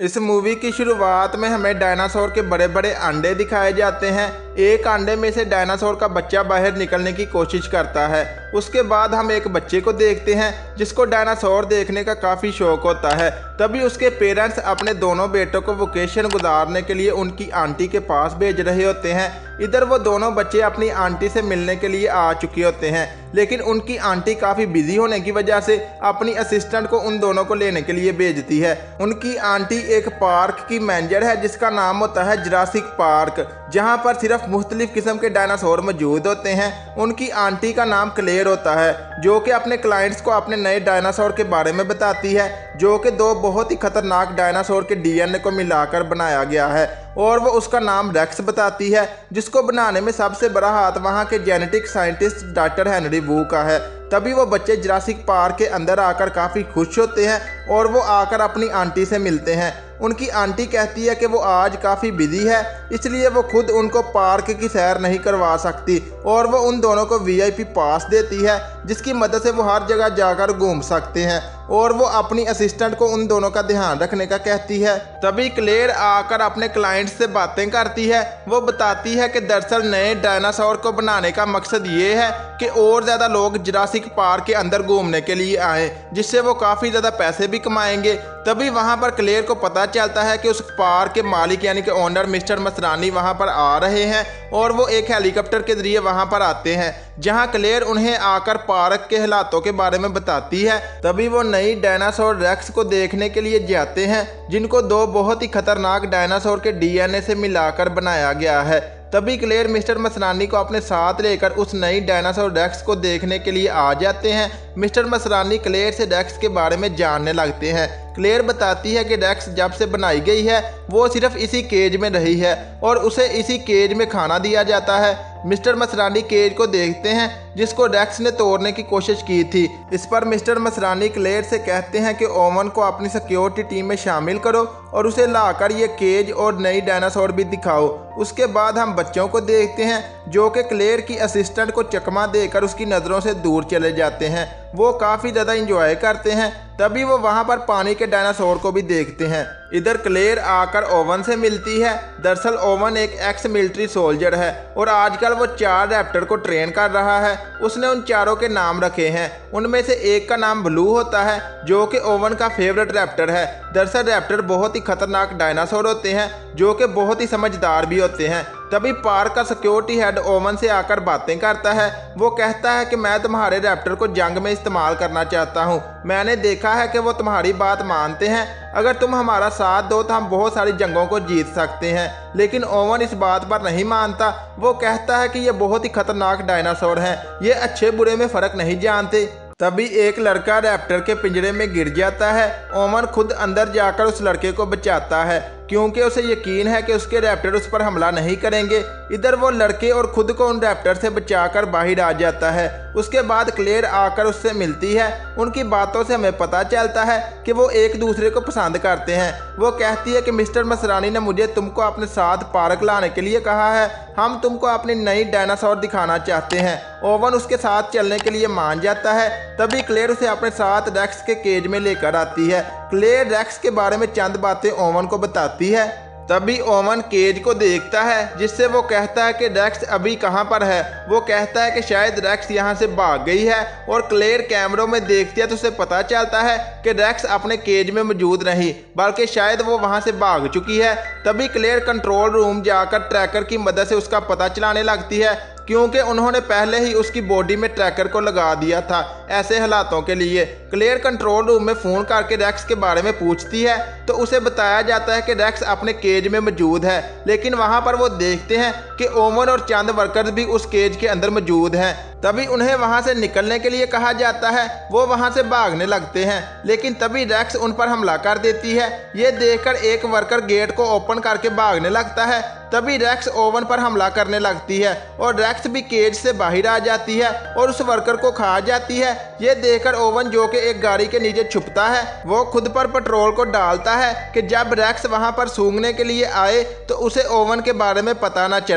इस मूवी की शुरुआत में हमें डायनासोर के बड़े बड़े अंडे दिखाए जाते हैं। एक अंडे में से डायनासोर का बच्चा बाहर निकलने की कोशिश करता है। उसके बाद हम एक बच्चे को देखते हैं जिसको डायनासोर देखने का काफ़ी शौक होता है। तभी उसके पेरेंट्स अपने दोनों बेटों को वेकेशन गुजारने के लिए उनकी आंटी के पास भेज रहे होते हैं। इधर वो दोनों बच्चे अपनी आंटी से मिलने के लिए आ चुके होते हैं, लेकिन उनकी आंटी काफ़ी बिजी होने की वजह से अपनी असिस्टेंट को उन दोनों को लेने के लिए भेजती है। उनकी आंटी एक पार्क की मैनेजर है जिसका नाम होता है जुरासिक पार्क, जहां पर सिर्फ मुख्तलिफ किस्म के डायनासोर मौजूद होते हैं। उनकी आंटी का नाम क्लेयर होता है, जो कि अपने क्लाइंट्स को अपने नए डायनासोर के बारे में बताती है, जो कि दो बहुत ही खतरनाक डायनासोर के डीएनए को मिलाकर बनाया गया है, और वो उसका नाम रेक्स बताती है, जिसको बनाने में सबसे बड़ा हाथ वहाँ के genetic scientist doctor Henry Wu का है। तभी वो बच्चे जुरासिक पार्क के अंदर आकर काफ़ी खुश होते हैं और वो आकर अपनी आंटी से मिलते हैं। उनकी आंटी कहती है कि वो आज काफ़ी बिजी है, इसलिए वो खुद उनको पार्क की सैर नहीं करवा सकती, और वो उन दोनों को वीआईपी पास देती है, जिसकी मदद से वो हर जगह जाकर घूम सकते हैं, और वो अपनी असिस्टेंट को उन दोनों का ध्यान रखने का कहती है। तभी क्लेयर आकर अपने क्लाइंट से बातें करती है। वो बताती है कि दरअसल नए डायनासोर को बनाने का मकसद ये है कि और ज़्यादा लोग जुरासिक पार्क के अंदर घूमने के लिए आएँ, जिससे वो काफ़ी ज़्यादा पैसे भी कमाएंगे। तभी वहाँ पर क्लेयर को पता चलता है कि उस पार्क के मालिक यानी कि ओनर मिस्टर मसरानी वहाँ पर आ रहे हैं, और वो एक हेलीकॉप्टर के जरिए वहाँ पर आते हैं, जहाँ क्लेयर उन्हें आकर पार्क के हालातों के बारे में बताती है। तभी वो नई डायनासोर रेक्स को देखने के लिए जाते हैं, जिनको दो बहुत ही खतरनाक डायनासोर के डीएनए से मिलाकर बनाया गया है। तभी क्लेयर मिस्टर मसरानी को अपने साथ लेकर उस नई डायनासोर रेक्स को देखने के लिए आ जाते हैं। मिस्टर मसरानी क्लेयर से रेक्स के बारे में जानने लगते हैं। क्लेयर बताती है कि रेक्स जब से बनाई गई है वो सिर्फ इसी केज में रही है और उसे इसी केज में खाना दिया जाता है। मिस्टर मसरानी केज को देखते हैं जिसको रेक्स ने तोड़ने की कोशिश की थी। इस पर मिस्टर मसरानी क्लेयर से कहते हैं कि ओवन को अपनी सिक्योरिटी टीम में शामिल करो और उसे लाकर ये केज और नई डायनासोर भी दिखाओ। उसके बाद हम बच्चों को देखते हैं जो कि क्लेयर की असिस्टेंट को चकमा देकर उसकी नज़रों से दूर चले जाते हैं। वो काफ़ी ज़्यादा इंजॉय करते हैं। तभी वो वहाँ पर पानी के डायनासोर को भी देखते हैं। इधर क्लेयर आकर ओवन से मिलती है। दरअसल ओवन एक एक्स मिलिट्री सोल्जर है और आजकल वो 4 रैप्टर को ट्रेन कर रहा है। उसने उन चारों के नाम रखे हैं। उनमें से एक का नाम ब्लू होता है, जो कि ओवन का फेवरेट रैप्टर है। दरअसल रैप्टर बहुत ही खतरनाक डायनासोर होते हैं, जो कि बहुत ही समझदार भी होते हैं। तभी पार्क का सिक्योरिटी हेड ओवन से आकर बातें करता है। वो कहता है कि मैं तुम्हारे रैप्टर को जंग में इस्तेमाल करना चाहता हूँ। मैंने देखा है कि वो तुम्हारी बात मानते हैं। अगर तुम हमारा साथ दो तो हम बहुत सारी जंगों को जीत सकते हैं। लेकिन ओवन इस बात पर नहीं मानता। वो कहता है कि ये बहुत ही खतरनाक डायनासोर हैं, ये अच्छे बुरे में फ़र्क नहीं जानते। तभी एक लड़का रैप्टर के पिंजरे में गिर जाता है। ओवन खुद अंदर जाकर उस लड़के को बचाता है, क्योंकि उसे यकीन है कि उसके रैप्टर उस पर हमला नहीं करेंगे। इधर वो लड़के और खुद को उन रैप्टर से बचाकर बाहर आ जाता है। उसके बाद क्लेयर आकर उससे मिलती है। उनकी बातों से हमें पता चलता है कि वो एक दूसरे को पसंद करते हैं। वो कहती है कि मिस्टर मसरानी ने मुझे तुमको अपने साथ पार्क लाने के लिए कहा है। हम तुमको अपनी नई डायनासोर दिखाना चाहते हैं। ओवन उसके साथ चलने के लिए मान जाता है। तभी क्लेयर उसे अपने साथ रेक्स के केज में लेकर आती है। क्लेयर रेक्स के बारे में चंद बातें ओवन को बताती है। तभी ओवन केज को देखता है, जिससे वो कहता है कि रेक्स अभी कहाँ पर है। वो कहता है कि शायद रेक्स यहाँ से भाग गई है, और क्लेयर कैमरों में देखती है तो उसे पता चलता है कि रेक्स अपने केज में मौजूद नहीं, बल्कि शायद वो वहाँ से भाग चुकी है। तभी क्लेयर कंट्रोल रूम जाकर ट्रैकर की मदद से उसका पता चलाने लगती है, क्योंकि उन्होंने पहले ही उसकी बॉडी में ट्रैकर को लगा दिया था ऐसे हालातों के लिए। क्लेयर कंट्रोल रूम में फ़ोन करके रेक्स के बारे में पूछती है तो उसे बताया जाता है कि रेक्स अपने केज में मौजूद है। लेकिन वहां पर वो देखते हैं कि ओवन और चंद वर्कर्स भी उस केज के अंदर मौजूद हैं। तभी उन्हें वहां से निकलने के लिए कहा जाता है। वो वहां से भागने लगते हैं, लेकिन तभी रेक्स उन पर हमला कर देती है। ये देखकर एक वर्कर गेट को ओपन करके भागने लगता है। तभी रेक्स ओवन पर हमला करने लगती है और रेक्स भी केज से बाहर आ जाती है और उस वर्कर को खा जाती है। ये देखकर ओवन, जो कि एक गाड़ी के नीचे छुपता है, वो खुद पर पेट्रोल को डालता है कि जब रेक्स वहां पर सूंघने के लिए आए तो उसे ओवन के बारे में पता ना चले।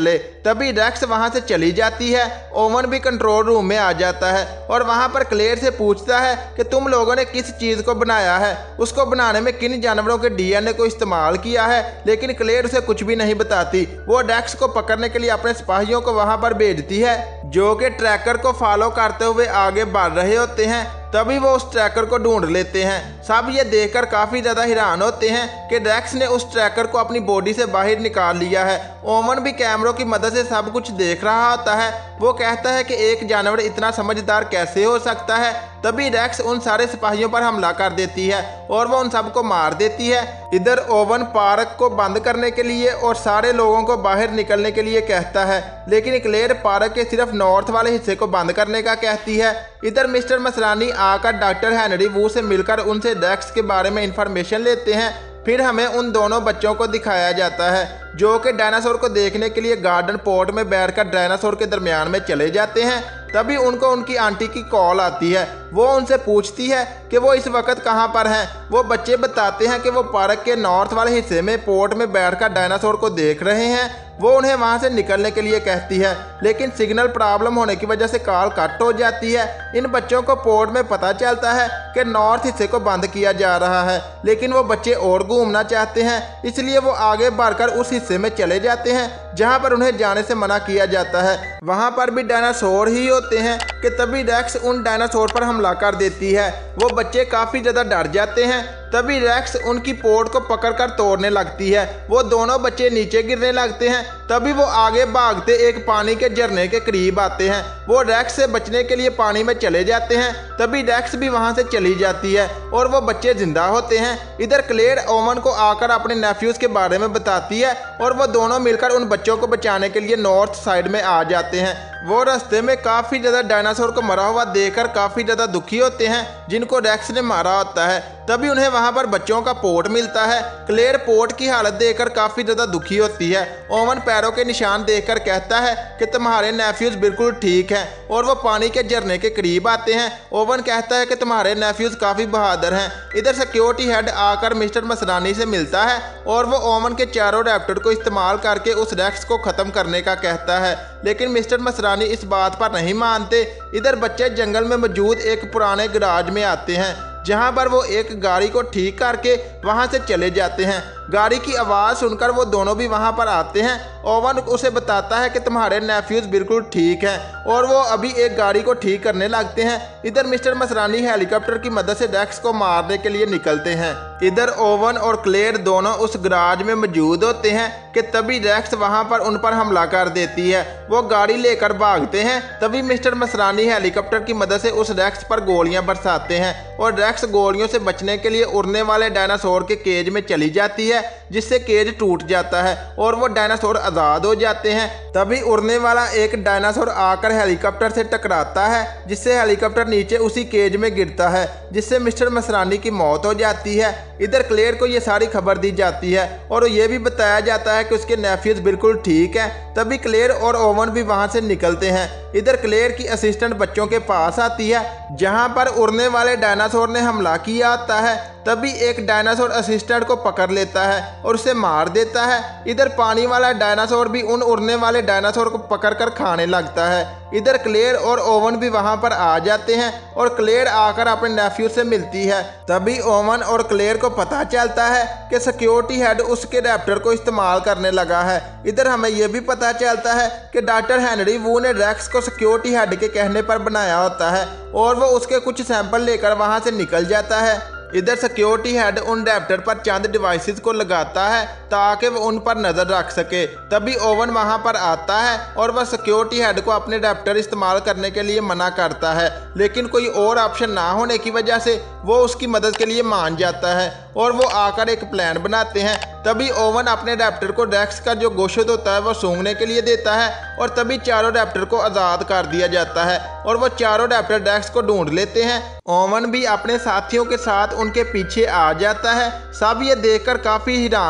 तभी रेक्स वहां से चली जाती है। ओवन भी कंट्रोल रूम में आ जाता है और वहां पर क्लेयर से पूछता है कि तुम लोगों ने किस चीज को बनाया है, उसको बनाने में किन जानवरों के डीएनए को इस्तेमाल किया है। लेकिन क्लेयर उसे कुछ भी नहीं बताती। वो रेक्स को पकड़ने के लिए अपने सिपाहियों को वहां पर भेजती है जो कि ट्रैकर को फॉलो करते हुए आगे बढ़ रहे होते हैं। तभी वो उस ट्रैकर को ढूंढ लेते हैं। सब ये देखकर काफी ज्यादा हैरान होते हैं कि रेक्स ने उस ट्रैकर को अपनी बॉडी से बाहर निकाल लिया है। ओवन भी कैमरों की मदद से सब कुछ देख रहा होता है। वो कहता है कि एक जानवर इतना समझदार कैसे हो सकता है। तभी रेक्स उन सारे सिपाहियों पर हमला कर देती है और वो उन सबको मार देती है। इधर ओवन पार्क को बंद करने के लिए और सारे लोगों को बाहर निकलने के लिए कहता है, लेकिन क्लेयर पार्क के सिर्फ नॉर्थ वाले हिस्से को बंद करने का कहती है। इधर मिस्टर मसरानी आकर डॉक्टर हेनरी वू से मिलकर उनसे रेक्स के बारे में इंफॉर्मेशन लेते हैं। फिर हमें उन दोनों बच्चों को दिखाया जाता है जो कि डायनासोर को देखने के लिए गार्डन पोर्ट में बैठकर डायनासोर के दरमियान में चले जाते हैं। तभी उनको उनकी आंटी की कॉल आती है। वो उनसे पूछती है कि वो इस वक्त कहाँ पर हैं। वो बच्चे बताते हैं कि वो पार्क के नॉर्थ वाले हिस्से में पोर्ट में बैठकर डायनासोर को देख रहे हैं। वो उन्हें वहां से निकलने के लिए कहती है, लेकिन सिग्नल प्रॉब्लम होने की वजह से कॉल कट हो जाती है। इन बच्चों को पोर्ट में पता चलता है कि नॉर्थ हिस्से को बंद किया जा रहा है, लेकिन वो बच्चे और घूमना चाहते हैं, इसलिए वो आगे बढ़कर उस हिस्से में चले जाते हैं जहां पर उन्हें जाने से मना किया जाता है। वहां पर भी डायनासोर ही होते हैं कि तभी रेक्स उन डायनासोर पर हमला कर देती है। वो बच्चे काफी ज्यादा डर जाते हैं। तभी रेक्स उनकी पोर्ट को पकड़कर तोड़ने लगती है। वो दोनों बच्चे नीचे गिरने लगते हैं। तभी वो आगे भागते एक पानी के झरने के करीब आते हैं। वो रेक्स से बचने के लिए पानी में चले जाते हैं। तभी रेक्स भी वहां से चली जाती है और वो बच्चे जिंदा होते हैं। इधर क्लेयर ओवन को आकर अपने नेफ्यूज के बारे में बताती है और वो दोनों मिलकर उन बच्चों को बचाने के लिए नॉर्थ साइड में आ जाते हैं। वो रास्ते में काफी ज्यादा डायनासोर को मरा हुआ देखकर काफी ज्यादा दुखी होते हैं जिनको रेक्स ने मारा होता है। तभी उन्हें वहां पर बच्चों का पोर्ट मिलता है। क्लेयर पोर्ट की हालत देखकर काफी ज्यादा दुखी होती है। ओवन पैरों के निशान देखकर कहता है कि तुम्हारे नेफ्यूज बिल्कुल ठीक हैं और वो पानी के झरने के करीब आते हैं। ओवन कहता है कि तुम्हारे नेफ्यूज काफी बहादुर हैं। इधर सिक्योरिटी हेड आकर मिस्टर मसरानी से मिलता है और वो ओवन के चारों रैप्टर को इस्तेमाल करके उस रेक्स को खत्म करने का कहता है, लेकिन मिस्टर मसरानी इस बात पर नहीं मानते। इधर बच्चे जंगल में मौजूद एक पुराने गैराज में आते हैं जहां पर वो एक गाड़ी को ठीक करके वहां से चले जाते हैं। गाड़ी की आवाज़ सुनकर वो दोनों भी वहां पर आते हैं। ओवन उसे बताता है कि तुम्हारे नेफ्यूज बिल्कुल ठीक हैं और वो अभी एक गाड़ी को ठीक करने लगते हैं। इधर मिस्टर मसरानी हेलीकॉप्टर की मदद से रेक्स को मारने के लिए निकलते हैं। इधर ओवन और क्लेयर दोनों उस गैराज में मौजूद होते हैं कि तभी रेक्स वहां पर उन पर हमला कर देती है। वो गाड़ी लेकर भागते हैं। तभी मिस्टर मसरानी हेलीकॉप्टर की मदद से उस रेक्स पर गोलियां बरसाते हैं और रेक्स गोलियों से बचने के लिए उड़ने वाले डायनासोर के केज में चली जाती है, जिससे केज टूट जाता है और वो डायनासोर आज़ाद हो जाते हैं। तभी उड़ने वाला एक डायनासोर आकर हेलीकॉप्टर से टकराता है, जिससे हेलीकॉप्टर नीचे उसी केज में गिरता है, जिससे मिस्टर मसरानी की मौत हो जाती है। इधर क्लेयर को ये सारी खबर दी जाती है और ये भी बताया जाता है कि उसके नेफ्यूज बिल्कुल ठीक हैं। तभी क्लेयर और ओवन भी वहां से निकलते हैं। इधर क्लेयर की असिस्टेंट बच्चों के पास आती है जहां पर उड़ने वाले डायनासोर ने हमला किया होता है। तभी एक डायनासोर असिस्टेंट को पकड़ लेता है और उसे मार देता है। इधर पानी वाला डायनासोर भी उन उड़ने वाले डायनासोर को पकड़कर खाने लगता है। इधर क्लेयर और ओवन भी वहां पर आ जाते हैं और क्लेयर आकर अपने नेफ्यू से मिलती है। तभी ओवन और क्लेयर को पता चलता है कि सिक्योरिटी हेड उसके रैप्टर को इस्तेमाल करने लगा है। इधर हमें यह भी पता चलता है कि डॉक्टर हेनरी वू ने रेक्स को सिक्योरिटी हेड के कहने पर बनाया होता है और वो उसके कुछ सैंपल लेकर वहां से निकल जाता है। इधर सिक्योरिटी हेड उन रैप्टर पर चंद डिवाइसेस को लगाता है ताकि वो उन पर नजर रख सके। तभी ओवन वहां पर आता है और वह सिक्योरिटी हेड को अपने रैप्टर इस्तेमाल करने के लिए मना करता है, लेकिन कोई और ऑप्शन ना होने की वजह से वो उसकी मदद के लिए मान जाता है और वो आकर एक प्लान बनाते हैं। तभी ओवन अपने रैप्टर को रेक्स का जो गोश्त होता है वो सूंघने के लिए देता है और तभी चारों रैप्टर को आज़ाद कर दिया जाता है और वो चारों रैप्टर रेक्स को ढूंढ लेते हैं। ओवन भी अपने साथियों के साथ उनके पीछे आ जाता है। सब ये देखकर काफ़ी हैरान होते हैं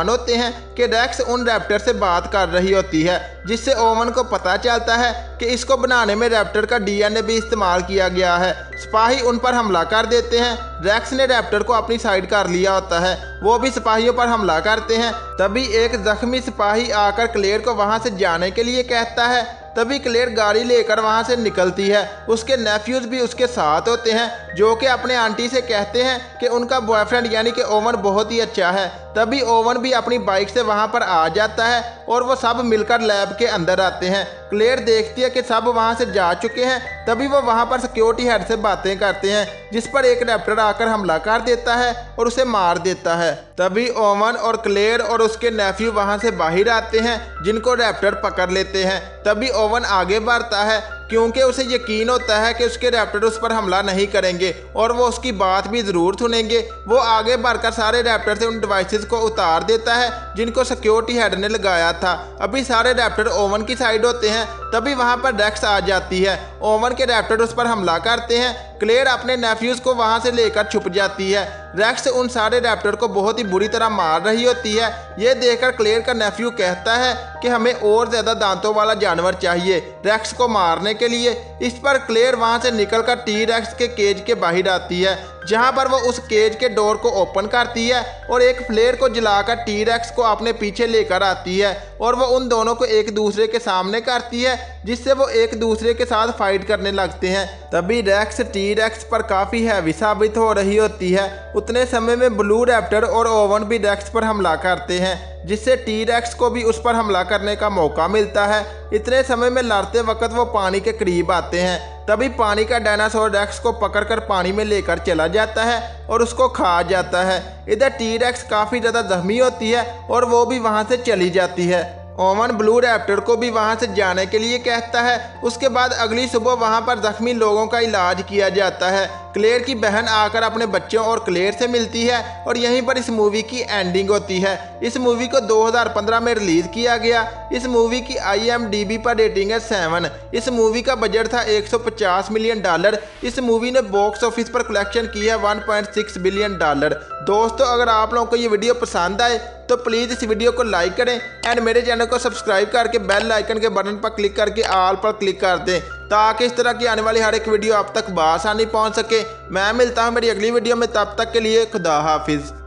हैं कि रैक्स उन रैप्टर से बात कर रही होती है, जिससे ओवन को पता चलता है कि इसको बनाने में रैप्टर का डीएनए भी इस्तेमाल किया गया है। सिपाही उन पर हमला कर देते हैं। रैक्स ने रैप्टर को अपनी साइड कर लिया होता है, वो भी सिपाहियों पर हमला करते हैं। तभी एक जख्मी सिपाही आकर क्लेयर को वहां से जाने के लिए कहता है। तभी क्लेयर गाड़ी लेकर वहां से निकलती है। उसके नेफ्यूज भी उसके साथ होते हैं, जो कि अपने आंटी से कहते हैं कि उनका बॉयफ्रेंड यानी कि ओवन बहुत ही अच्छा है। तभी ओवन भी अपनी बाइक से वहां पर आ जाता है और वो सब मिलकर लैब के अंदर आते हैं। क्लेयर देखती है कि सब वहां से जा चुके हैं। तभी वो वहां पर सिक्योरिटी हेड से बातें करते हैं, जिस पर एक रैप्टर आकर हमला कर देता है और उसे मार देता है। तभी ओवन और क्लेयर और उसके नेफ्यू वहां से बाहर आते हैं, जिनको रैप्टर पकड़ लेते हैं। तभी ओवन आगे बढ़ता है, क्योंकि उसे यकीन होता है कि उसके रैप्टर उस पर हमला नहीं करेंगे और वो उसकी बात भी ज़रूर सुनेंगे। वो आगे बढ़कर सारे रैप्टर से उन डिवाइसेस को उतार देता है जिनको सिक्योरिटी हेड ने लगाया था। अभी सारे रैप्टर ओवन की साइड होते हैं। तभी वहां पर रैक्स आ जाती है। ओवन के रैप्टर उस पर हमला करते हैं। क्लेयर अपने नेफ्यूज को वहां से लेकर छुप जाती है। रैक्स उन सारे रैप्टर को बहुत ही बुरी तरह मार रही होती है। ये देखकर क्लेयर का नेफ्यू कहता है कि हमें और ज़्यादा दांतों वाला जानवर चाहिए रैक्स को मारने के लिए। इस पर क्लेयर वहां से निकलकर टी रैक्स के केज के बाहर आती है, जहां पर वो उस केज के डोर को ओपन करती है और एक फ्लेयर को जलाकर टी रैक्स को अपने पीछे लेकर आती है और वो उन दोनों को एक दूसरे के सामने करती है, जिससे वो एक दूसरे के साथ फाइट करने लगते हैं। तभी रैक्स टी रैक्स पर काफ़ी हैवी साबित हो रही होती है। उतने समय में ब्लू रैप्टर और ओवन भी रैक्स पर हमला करते हैं, जिससे टी रैक्स को भी उस पर हमला करने का मौका मिलता है। इतने समय में लड़ते वक्त वो पानी के करीब आते हैं। तभी पानी का डायनासोर रैक्स को पकड़कर पानी में लेकर चला जाता है और उसको खा जाता है। इधर टी रैक्स काफ़ी ज़्यादा जख्मी होती है और वो भी वहाँ से चली जाती है। ओवन ब्लू रैप्टर को भी वहां से जाने के लिए कहता है। उसके बाद अगली सुबह वहां पर जख्मी लोगों का इलाज किया जाता है। क्लेयर की बहन आकर अपने बच्चों और क्लेयर से मिलती है और यहीं पर इस मूवी की एंडिंग होती है। इस मूवी को 2015 में रिलीज किया गया। इस मूवी की IMDb पर रेटिंग है 7। इस मूवी का बजट था $150 मिलियन। इस मूवी ने बॉक्स ऑफिस पर कलेक्शन किया है $1.6 बिलियन। दोस्तों, अगर आप लोगों को ये वीडियो पसंद आए तो प्लीज़ इस वीडियो को लाइक करें एंड मेरे चैनल को सब्सक्राइब करके बेल आइकन के बटन पर क्लिक करके ऑल पर क्लिक कर दें, ताकि इस तरह की आने वाली हर एक वीडियो आप तक बआसानी पहुंच सके। मैं मिलता हूं मेरी अगली वीडियो में, तब तक के लिए खुदा हाफिज़।